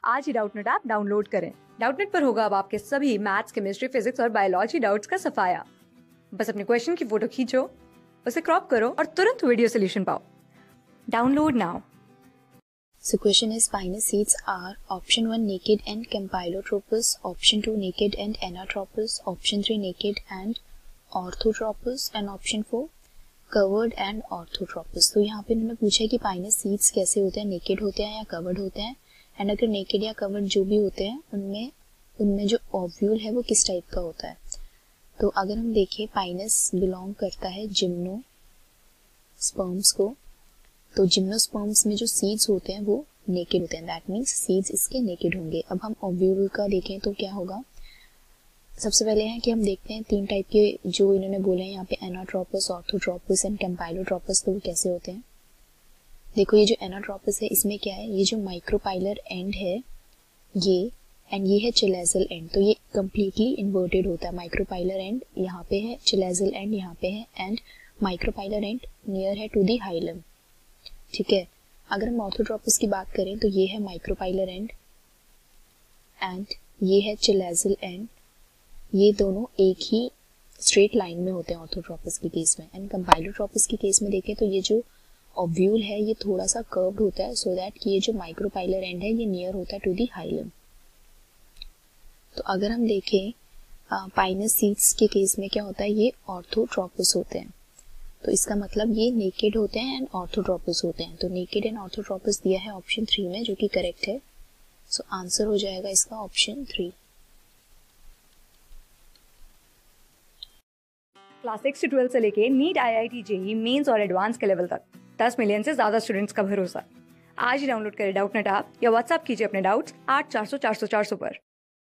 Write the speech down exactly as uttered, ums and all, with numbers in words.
आज ही Doubtnut app download करें। डाउटनेट पर होगा अब आपके सभी मैथ्स, केमिस्ट्री, फिजिक्स और बायोलॉजी डाउट्स का सफाया। बस अपने क्वेश्चन की फोटो खींचो, उसे क्रॉप करो और तुरंत वीडियो सोल्यूशन पाओ। Download now. So question is Pinus seeds are option one naked and campylotropous, option two naked and anatropous, option three naked and orthotropous and option four covered and orthotropous। तो यहाँ पे इन्होंने पूछा है कि Pinus seeds कैसे होते हैं, नेकेड होते हैं या कवर्ड होते हैं, एंड अगर नेकेड या कवर्ड जो भी होते हैं उनमें उनमें जो ओव्यूल है वो किस टाइप का होता है। तो अगर हम देखें पाइनस बिलोंग करता है जिम्नो स्पर्म्स को, तो जिम्नोस्पर्म्स में जो सीड्स होते हैं वो नेकेड होते हैं, दैट मीन्स सीड्स इसके नेकेड होंगे। अब हम ओव्यूल का देखें तो क्या होगा। सबसे पहले है कि हम देखते हैं तीन टाइप के जो इन्होंने बोले हैं यहाँ पे, एनाट्रोपस, ऑर्थोट्रोपस एंड कैम्पाइलोट्रोपस, तो वो कैसे होते हैं। देखो ये जो एनाट्रोपस है इसमें क्या है, ये जो माइक्रोपाइलर एंड है ये, एंड ये है चिलेजल एंड, तो ये कम्प्लीटली इन्वर्टेड होता है। माइक्रोपाइलर एंड यहाँ पे है, चिलेजल एंड यहाँ पे है, एंड माइक्रोपाइलर एंड नियर है टू दी हाइलम। ठीक है, अगर हम ऑर्थोट्रोपस की बात करें तो ये है माइक्रोपाइलर एंड एंड ये है चिलेजल एंड, ये दोनों एक ही स्ट्रेट लाइन में होते हैं ऑर्थोट्रोपस के केस में। एंड कैम्पाइलोट्रोपस के केस में देखें तो ये जो ओव्यूल है ये थोड़ा सा कर्व्ड होता है, सो so दैट कि ये जो माइक्रोपाइलर एंड है ये नियर होता है टू दी हाइलम। तो अगर हम देखें पाइनस सीड्स के केस में क्या होता है, ये ऑर्थोट्रोपस होते हैं, तो इसका मतलब ये नेकेड होते हैं एंड ऑर्थोट्रोपस होते हैं। तो नेकेड एंड ऑर्थोट्रोपस दिया है ऑप्शन थ्री में, जो कि करेक्ट है। सो so, आंसर हो जाएगा इसका ऑप्शन थ्री। क्लास सिक्स से ट्वेल्थ से लेके NEET, I I T, JEE mains और एडवांस के लेवल तक दस मिलियन से ज्यादा स्टूडेंट्स का भरोसा। आज ही डाउनलोड करें डाउटनेट ऐप या व्हाट्सएप कीजिए अपने डाउट्स आठ चार सौ चार सौ चार सौ पर।